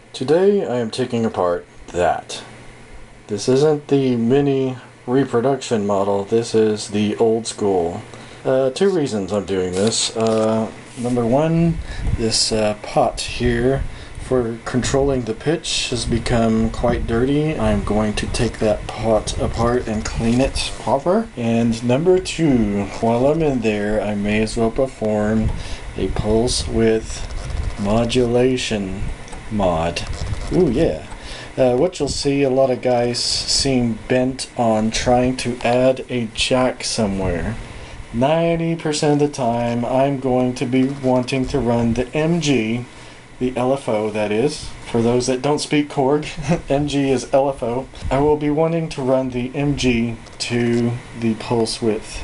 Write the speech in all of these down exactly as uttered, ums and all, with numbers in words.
Today I am taking apart that. This isn't the mini reproduction model, this is the old school. Uh, two reasons I'm doing this. Uh, number one, this uh, pot here for controlling the pitch has become quite dirty. I'm going to take that pot apart and clean it proper. And number two, while I'm in there, I may as well perform a pulse width modulation mod. Ooh, yeah. Uh, what you'll see, a lot of guys seem bent on trying to add a jack somewhere. ninety percent of the time, I'm going to be wanting to run the M G, the L F O that is. For those that don't speak Korg, M G is L F O. I will be wanting to run the M G to the pulse width.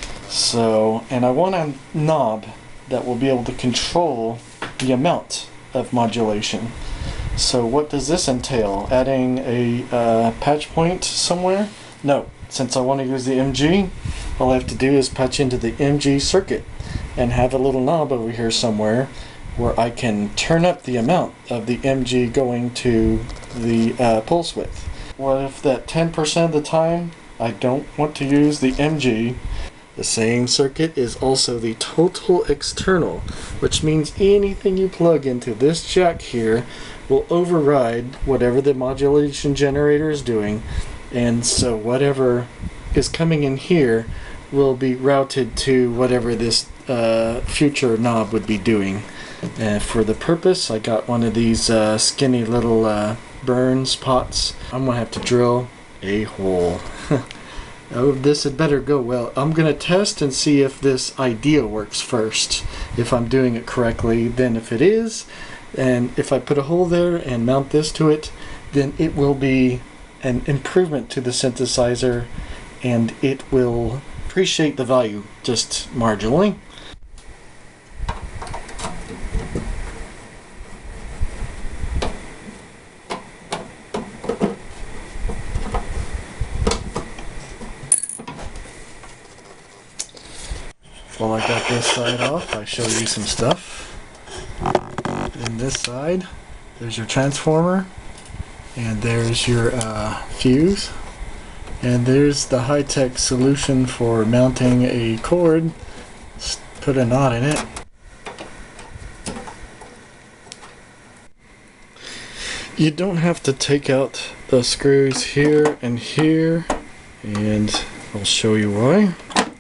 So, and I want a knob that will be able to control the amount of modulation. So what does this entail? Adding a uh, patch point somewhere? No. Since I want to use the M G, all I have to do is patch into the M G circuit and have a little knob over here somewhere where I can turn up the amount of the M G going to the uh, pulse width. What if that ten percent of the time I don't want to use the M G? The same circuit is also the total external, which means anything you plug into this jack here will override whatever the modulation generator is doing, and so whatever is coming in here will be routed to whatever this uh, future knob would be doing. And for the purpose, I got one of these uh, skinny little uh, burns pots. I'm gonna have to drill a hole. Oh, this had better go well. I'm gonna test and see if this idea works first. If I'm doing it correctly, then if it is, and if I put a hole there and mount this to it, then it will be an improvement to the synthesizer and it will appreciate the value just marginally. While I got this side off, I show you some stuff. In this side, there's your transformer, and there's your uh, fuse, and there's the high-tech solution for mounting a cord. Just put a knot in it. You don't have to take out the screws here and here, and I'll show you why.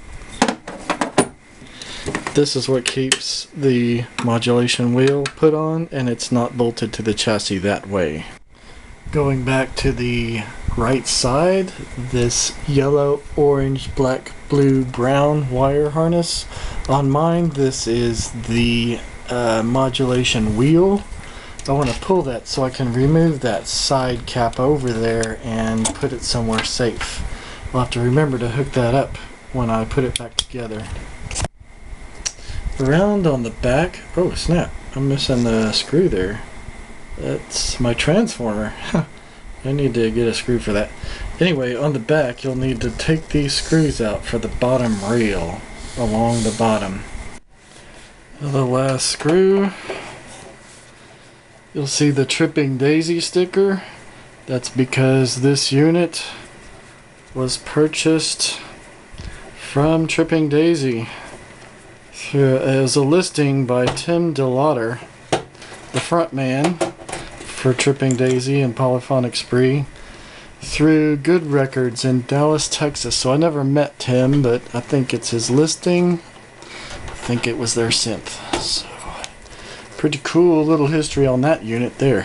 This is what keeps the modulation wheel put on, and it's not bolted to the chassis that way. Going back to the right side, this yellow, orange, black, blue, brown wire harness. On mine, this is the uh, modulation wheel. I want to pull that so I can remove that side cap over there and put it somewhere safe. I'll have to remember to hook that up when I put it back together. Around on the back, oh snap, I'm missing the screw there. That's my transformer. I need to get a screw for that. Anyway, on the back you'll need to take these screws out for the bottom rail along the bottom. The last screw, you'll see the Tripping Daisy sticker. That's because this unit was purchased from Tripping Daisy. As a listing by Tim DeLauder, the front man for Tripping Daisy and Polyphonic Spree, through Good Records in Dallas, Texas. So I never met Tim, but I think it's his listing. I think it was their synth. So pretty cool little history on that unit there.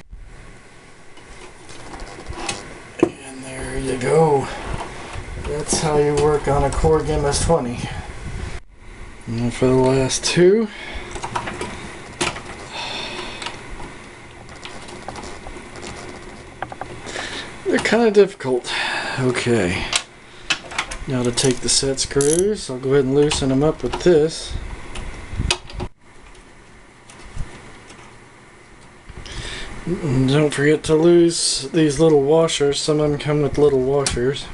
And there you go. That's how you work on a Korg M S twenty. And for the last two, they're kind of difficult. Okay, now to take the set screws, I'll go ahead and loosen them up with this. And don't forget to lose these little washers. Some of them come with little washers.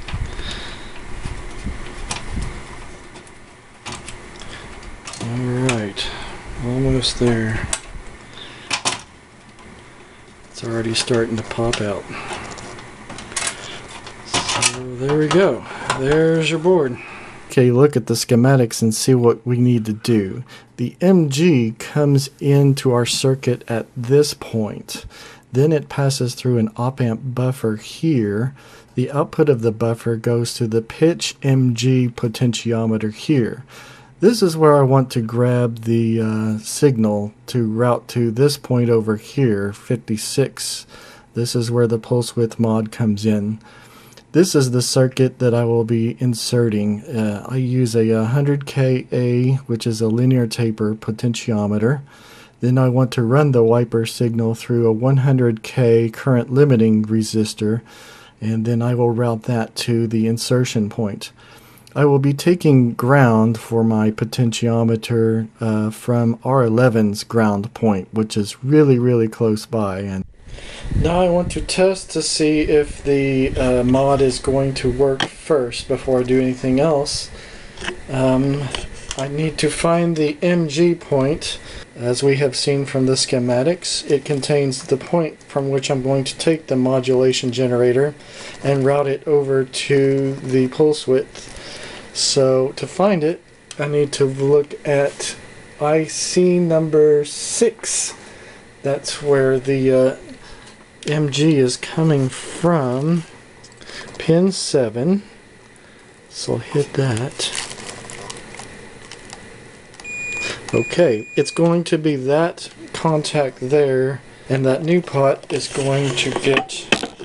Alright, almost there. It's It's already starting to pop out. So there we go. There's your board. Okay, look at the schematics and see what we need to do. The M G comes into our circuit at this point. Then it passes through an op-amp buffer here. The output of the buffer goes to the pitch M G potentiometer here. This is where I want to grab the uh, signal to route to this point over here, fifty-six. This is where the pulse width mod comes in. This is the circuit that I will be inserting. Uh, I use a one hundred K A, which is a linear taper potentiometer. Then I want to run the wiper signal through a one hundred K current limiting resistor, and then I will route that to the insertion point. I will be taking ground for my potentiometer uh, from R eleven's ground point, which is really, really close by. And now I want to test to see if the uh, mod is going to work first before I do anything else. Um, I need to find the M G point. As we have seen from the schematics, it contains the point from which I'm going to take the modulation generator and route it over to the pulse width. So to find it, I need to look at I C number six. That's where the uh, M G is coming from. Pin seven. So I'll hit that. Okay, it's going to be that contact there, and that new pot is going to get,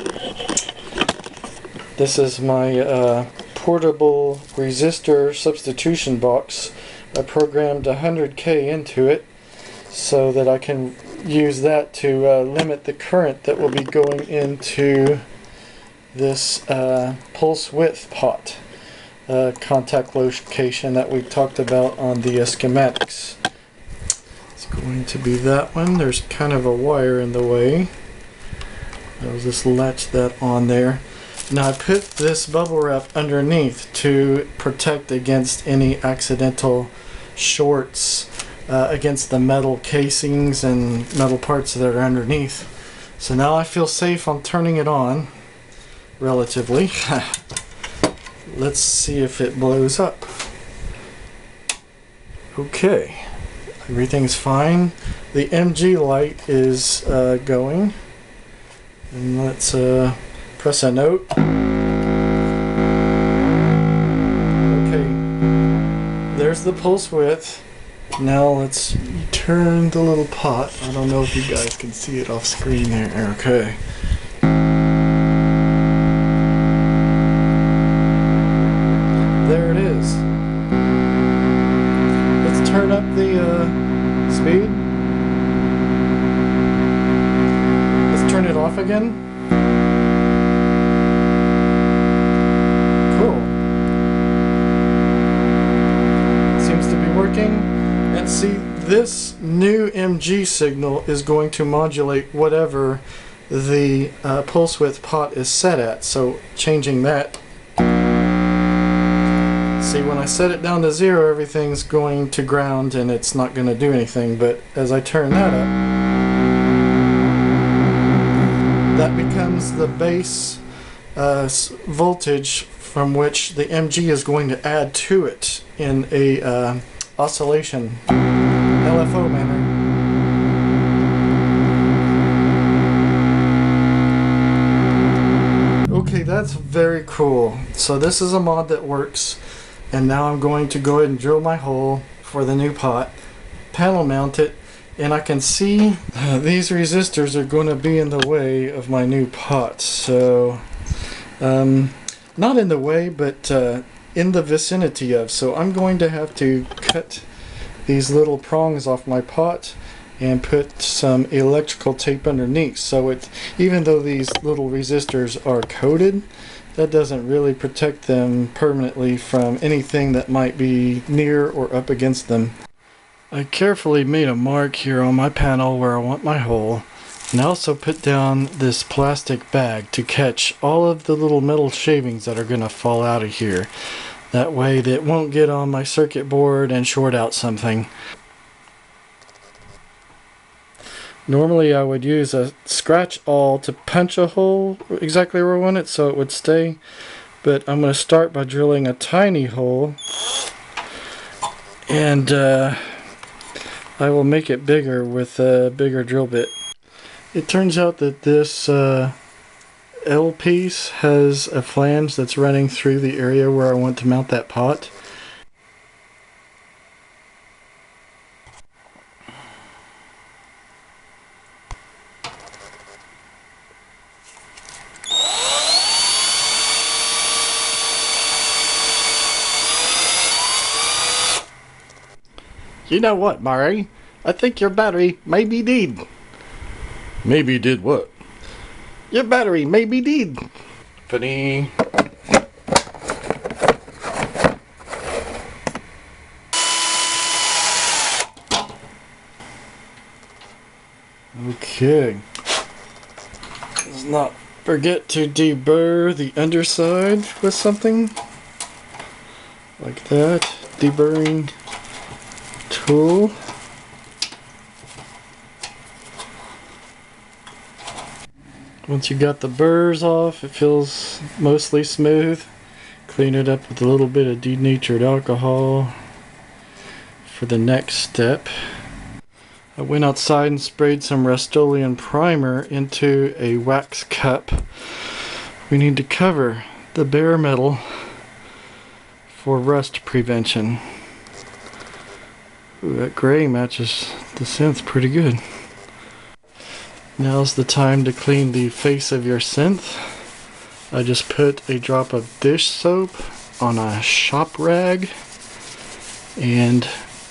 this is my uh, portable resistor substitution box. I programmed one hundred K into it so that I can use that to uh, limit the current that will be going into this uh, pulse width pot. Uh, contact location that we talked about on the uh, schematics. It's going to be that one. There's kind of a wire in the way. I'll just latch that on there. Now I put this bubble wrap underneath to protect against any accidental shorts uh, against the metal casings and metal parts that are underneath. So now I feel safe on turning it on, relatively. Let's see if it blows up. Okay, everything's fine. The M G light is uh, going. And let's uh, press a note. Okay, there's the pulse width. Now let's turn the little pot. I don't know if you guys can see it off screen there. Okay. There it is. Let's turn up the uh, speed. Let's turn it off again. Cool. Seems to be working. And see, this new M G signal is going to modulate whatever the uh, pulse width pot is set at. So changing that. See, when I set it down to zero, everything's going to ground and it's not going to do anything. But as I turn that up, that becomes the base uh, voltage from which the M G is going to add to it in a uh, oscillation L F O manner. Okay, that's very cool. So this is a mod that works. And now I'm going to go ahead and drill my hole for the new pot, panel mount it, and I can see uh, these resistors are going to be in the way of my new pot. So, um, not in the way, but uh, in the vicinity of. So I'm going to have to cut these little prongs off my pot and put some electrical tape underneath. So it, even though these little resistors are coated, that doesn't really protect them permanently from anything that might be near or up against them. I carefully made a mark here on my panel where I want my hole, and I also put down this plastic bag to catch all of the little metal shavings that are going to fall out of here. That way that won't get on my circuit board and short out something. Normally I would use a scratch awl to punch a hole exactly where I want it so it would stay, but I'm going to start by drilling a tiny hole, and uh, I will make it bigger with a bigger drill bit. It turns out that this uh, L piece has a flange that's running through the area where I want to mount that pot. You know what, Murray? I think your battery may be dead. Maybe did what? Your battery may be dead. Funny. Okay. Let's not forget to deburr the underside with something like that. Deburring tool. Once you got the burrs off, it feels mostly smooth. Clean it up with a little bit of denatured alcohol for the next step. I went outside and sprayed some Rust-Oleum primer into a wax cup. We need to cover the bare metal for rust prevention. Ooh, that gray matches the synth pretty good. Now's the time to clean the face of your synth. I just put a drop of dish soap on a shop rag and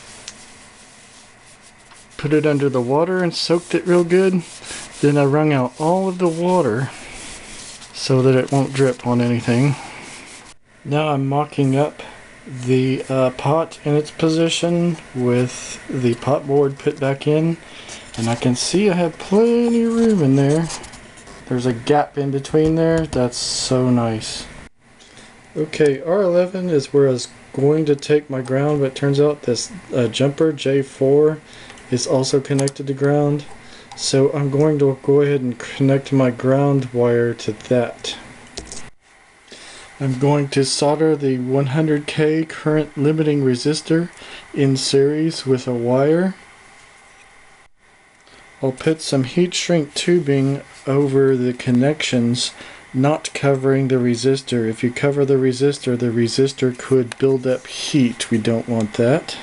put it under the water and soaked it real good. Then I wrung out all of the water so that it won't drip on anything. Now I'm mocking up the uh, pot in its position with the pot board put back in, and I can see I have plenty of room in there. There's a gap in between there. That's so nice. Okay, R eleven is where I was going to take my ground, but it turns out this uh, jumper J four is also connected to ground, so I'm going to go ahead and connect my ground wire to that. I'm going to solder the one hundred K current limiting resistor in series with a wire. I'll put some heat shrink tubing over the connections, not covering the resistor. If you cover the resistor, the resistor could build up heat. We don't want that.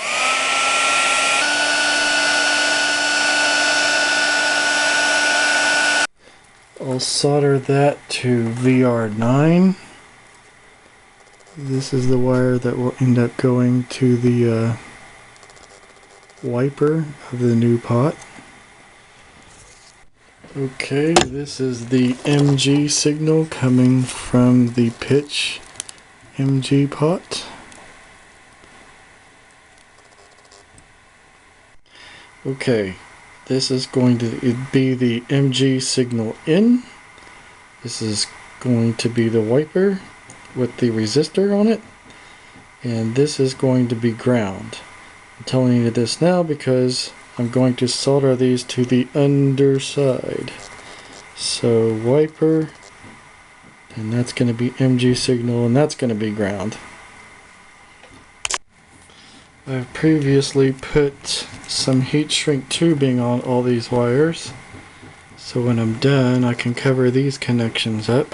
I'll solder that to V R nine. This is the wire that will end up going to the uh, wiper of the new pot. Okay, this is the M G signal coming from the pitch M G pot. Okay, this is going to be the M G signal in. This is going to be the wiper with the resistor on it, and this is going to be ground. I'm telling you this now because I'm going to solder these to the underside. So wiper, and that's going to be M G signal, and that's going to be ground. I've previously put some heat shrink tubing on all these wires, so when I'm done I can cover these connections up.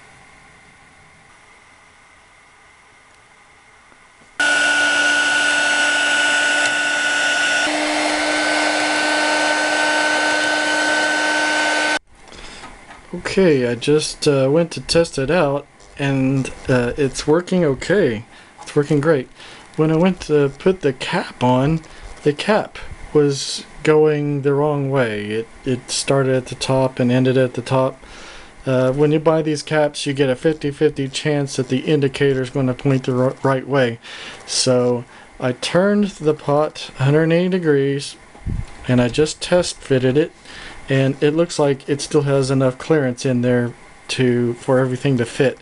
Okay, I just uh, went to test it out, and uh, it's working okay. It's working great. When I went to put the cap on, the cap was going the wrong way. It, it started at the top and ended at the top. Uh, when you buy these caps, you get a fifty fifty chance that the indicator is going to point the right way. So I turned the pot one hundred eighty degrees, and I just test fitted it. And it looks like it still has enough clearance in there to for everything to fit.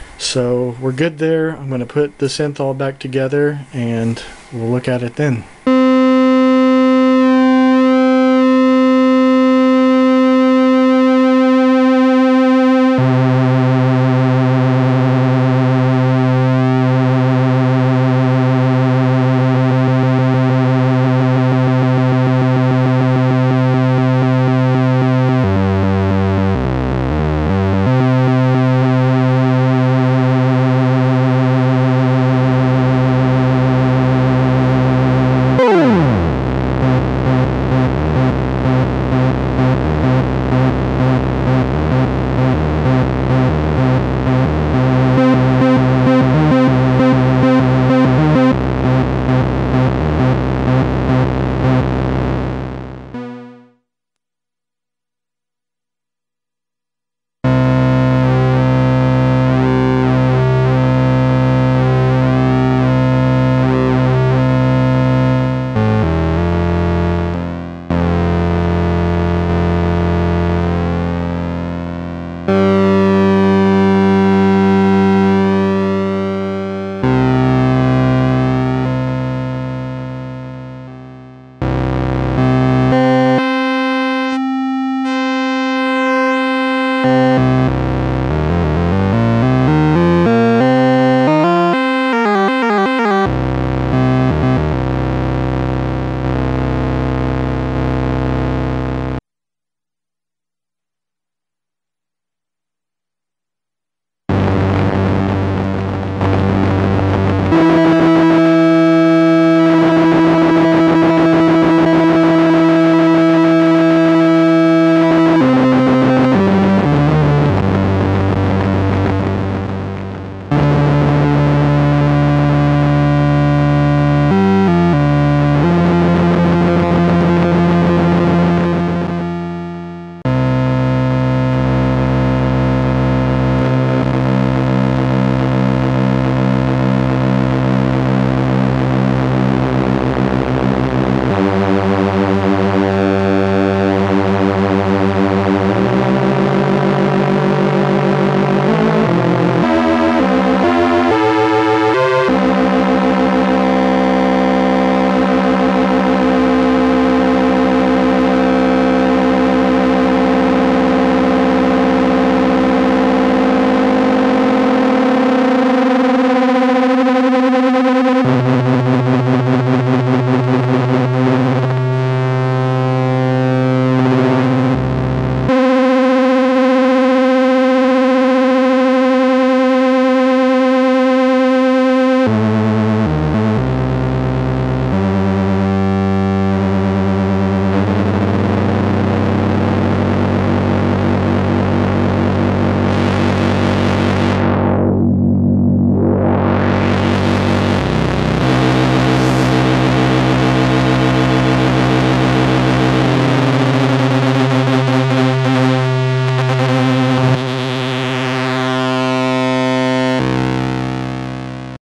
So we're good there. I'm going to put the synth all back together and we'll look at it then.